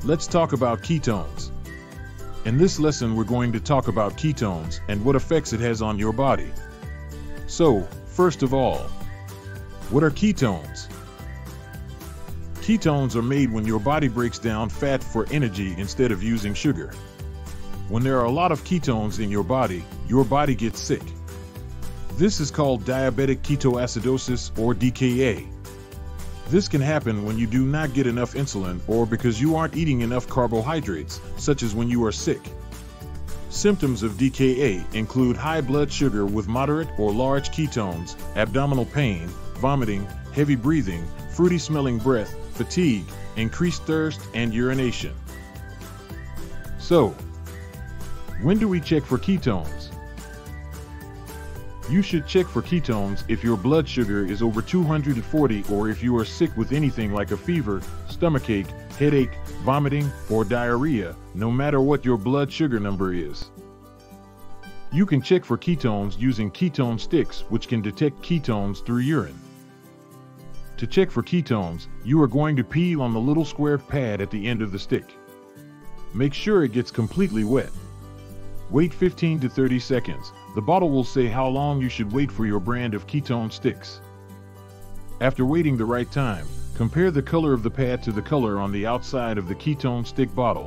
Let's talk about ketones. In this lesson, we're going to talk about ketones and what effects it has on your body. So, first of all, what are ketones? Ketones are made when your body breaks down fat for energy instead of using sugar. When there are a lot of ketones in your body gets sick. This is called diabetic ketoacidosis, or DKA. This can happen when you do not get enough insulin or because you aren't eating enough carbohydrates, such as when you are sick. Symptoms of DKA include high blood sugar with moderate or large ketones, abdominal pain, vomiting, heavy breathing, fruity-smelling breath, fatigue, increased thirst, and urination. So, when do we check for ketones? You should check for ketones if your blood sugar is over 240 or if you are sick with anything like a fever, stomachache, headache, vomiting, or diarrhea, no matter what your blood sugar number is. You can check for ketones using ketone sticks, which can detect ketones through urine. To check for ketones, you are going to pee on the little square pad at the end of the stick. Make sure it gets completely wet. Wait 15 to 30 seconds. The bottle will say how long you should wait for your brand of ketone sticks. After waiting the right time, compare the color of the pad to the color on the outside of the ketone stick bottle.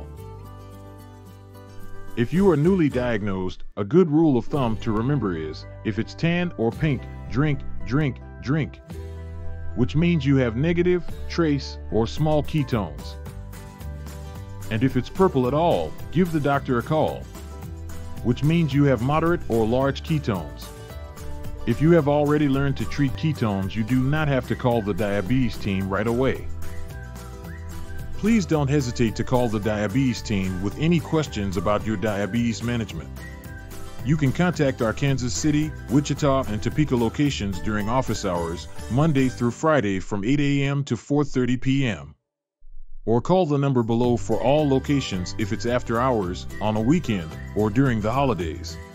If you are newly diagnosed, a good rule of thumb to remember is, if it's tan or pink, drink, drink, drink, which means you have negative, trace, or small ketones. And if it's purple at all, give the doctor a call, which means you have moderate or large ketones. If you have already learned to treat ketones, you do not have to call the diabetes team right away. Please don't hesitate to call the diabetes team with any questions about your diabetes management. You can contact our Kansas City, Wichita, and Topeka locations during office hours, Monday through Friday from 8 a.m. to 4:30 p.m. Or call the number below for all locations if it's after hours, on a weekend, or during the holidays.